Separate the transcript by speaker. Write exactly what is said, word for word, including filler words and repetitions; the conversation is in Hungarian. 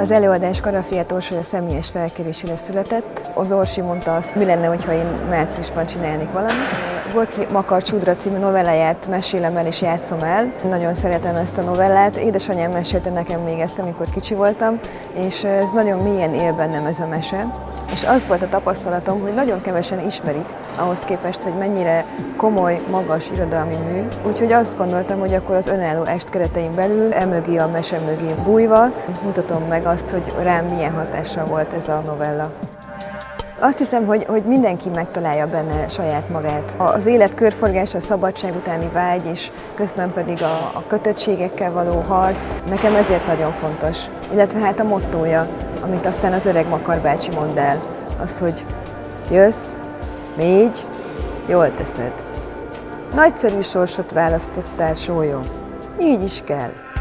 Speaker 1: Az előadás Karafiát Orsolya személyes felkérésére született. Az Orsi mondta azt, mi lenne, hogyha én márciusban csinálnék valamit. Gorki Makar Csúdra című novelláját mesélem el és játszom el. Nagyon szeretem ezt a novellát. Édesanyám mesélte nekem még ezt, amikor kicsi voltam, és ez nagyon mélyen él bennem ez a mese. És az volt a tapasztalatom, hogy nagyon kevesen ismerik ahhoz képest, hogy mennyire komoly, magas irodalmi mű. Úgyhogy azt gondoltam, hogy akkor az önálló est keretein belül, emögé a mese mögé bújva mutatom meg azt, hogy rám milyen hatással volt ez a novella. Azt hiszem, hogy, hogy mindenki megtalálja benne saját magát. Az élet körforgása, a szabadság utáni vágy, és közben pedig a, a kötöttségekkel való harc, nekem ezért nagyon fontos. Illetve hát a mottója, amit aztán az öreg Makar bácsi mond el, az, hogy jössz, mégy, jól teszed. Nagyszerű sorsot választottál, sólyom. Így is kell.